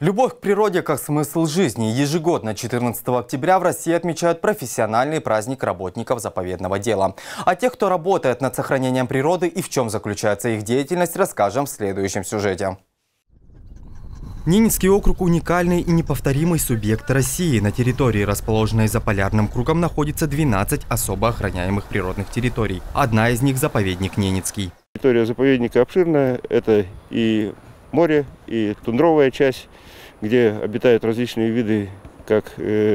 Любовь к природе как смысл жизни. Ежегодно 14 октября в России отмечают профессиональный праздник работников заповедного дела. О тех, кто работает над сохранением природы и в чем заключается их деятельность, расскажем в следующем сюжете. Ненецкий округ – уникальный и неповторимый субъект России. На территории, расположенной за полярным кругом, находится 12 особо охраняемых природных территорий. Одна из них – заповедник Ненецкий. Территория заповедника обширная. Это и море, и тундровая часть, где обитают различные виды, как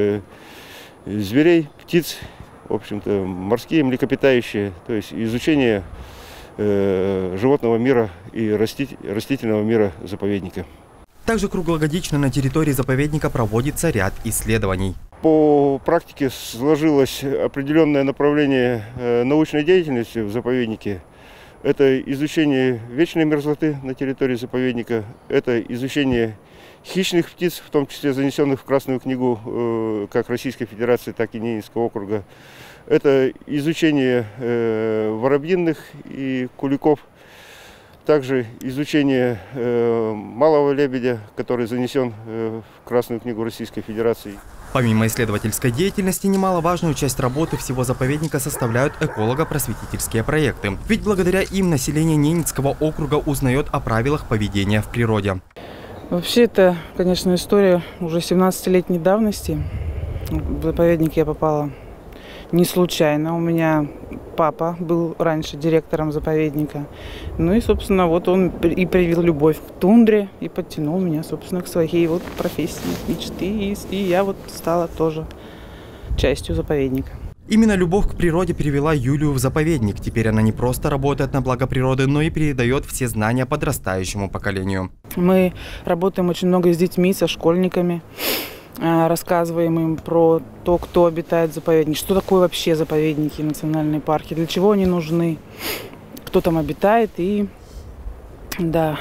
зверей, птиц, в общем-то, морские, млекопитающие. То есть изучение животного мира и растительного мира заповедника. Также круглогодично на территории заповедника проводится ряд исследований. По практике сложилось определенное направление научной деятельности в заповеднике. Это изучение вечной мерзлоты на территории заповедника, это изучение хищных птиц, в том числе занесенных в Красную книгу как Российской Федерации, так и Ненецкого округа. Это изучение воробьиных и куликов. Также изучение малого лебедя, который занесен в Красную книгу Российской Федерации. Помимо исследовательской деятельности, немаловажную часть работы всего заповедника составляют эколого-просветительские проекты. Ведь благодаря им население Ненецкого округа узнает о правилах поведения в природе. Вообще это, конечно, история уже 17-летней давности. В заповедник я попала не случайно. У меня папа был раньше директором заповедника. Ну и, собственно, вот он и привил любовь к тундре и подтянул меня, собственно, к своей вот профессии, мечты. И я вот стала тоже частью заповедника. Именно любовь к природе привела Юлию в заповедник. Теперь она не просто работает на благо природы, но и передает все знания подрастающему поколению. Мы работаем очень много с детьми, со школьниками. Рассказываем им про то, кто обитает в заповеднике, что такое вообще заповедники, национальные парки, для чего они нужны, кто там обитает. И да,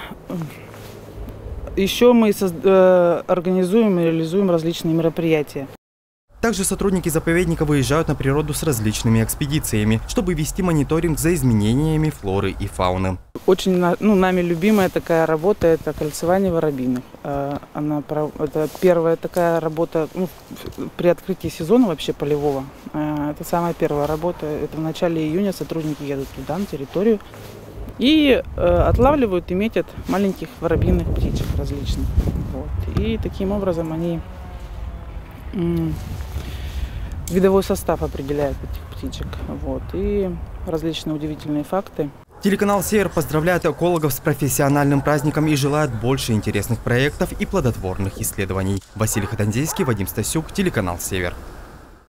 еще мы организуем и реализуем различные мероприятия. Также сотрудники заповедника выезжают на природу с различными экспедициями, чтобы вести мониторинг за изменениями флоры и фауны. Очень нами любимая такая работа – это кольцевание воробьиных. Это первая такая работа при открытии сезона вообще полевого. Это самая первая работа. Это в начале июня сотрудники едут туда, на территорию, и отлавливают и метят маленьких воробьиных птичек различных. Вот. И таким образом они видовой состав определяют этих птичек. Вот. И различные удивительные факты. Телеканал «Север» поздравляет экологов с профессиональным праздником и желает больше интересных проектов и плодотворных исследований. Василий Хатанзейский, Вадим Стасюк, телеканал «Север».